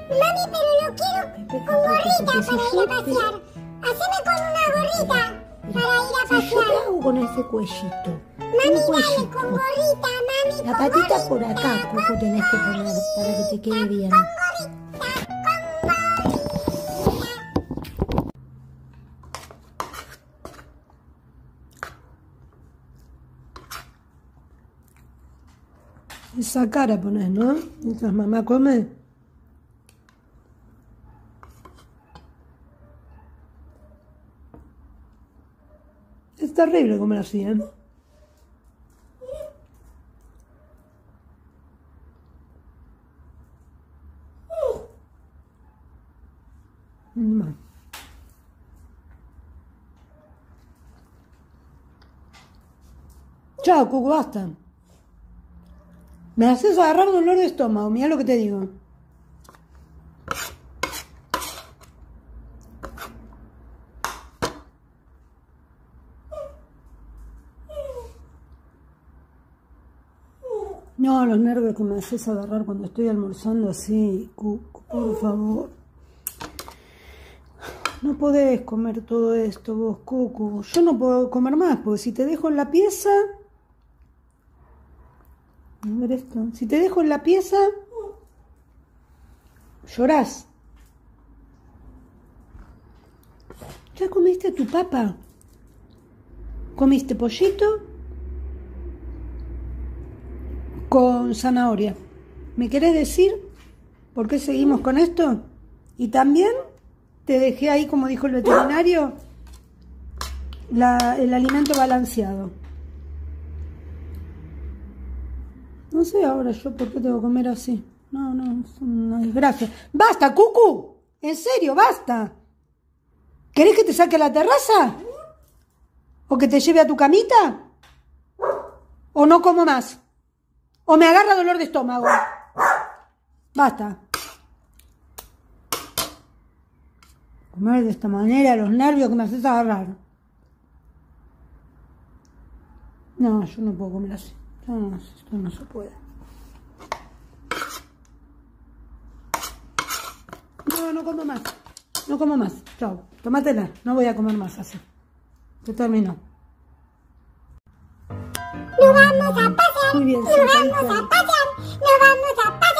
Mami, pero lo quiero con gorrita para ir a pasear. Haceme con una gorrita para ir a pasear. Yo te hago con ese cuellito. Mami, dale, con gorrita, mami, La con patita gorrita, por acá, Cucu, tenés que poner para que te quede bien. con gorrita. Esa cara pones, ¿no? Mientras mamá come. Es terrible comer así, ¿eh? No. Chao, Cucu, basta. Me haces agarrar dolor de estómago, mira lo que te digo. No, los nervios que me haces agarrar cuando estoy almorzando así, Cucu, por favor. No podés comer todo esto vos, Cucu. Yo no puedo comer más, porque si te dejo en la pieza... A ver esto. Si te dejo en la pieza, llorás. ¿Ya comiste tu papa? ¿Comiste pollito? Con zanahoria. ¿Me querés decir por qué seguimos con esto? Y también te dejé ahí, como dijo el veterinario, el alimento balanceado. No sé ahora yo por qué tengo que comer así. No, es una desgracia. ¡Basta, Cucu! ¿En serio, basta? ¿Querés que te saque a la terraza? ¿O que te lleve a tu camita? ¿O no como más? ¿O me agarra dolor de estómago? Basta. Comer de esta manera, los nervios que me haces agarrar. No, yo no puedo comer así. No, esto no se puede. No como más. No como más. Chao. Tómatela. No voy a comer más así. Se terminó. Nos vamos a pasear. Muy bien, Nos vamos a pasear. Nos vamos a pasear.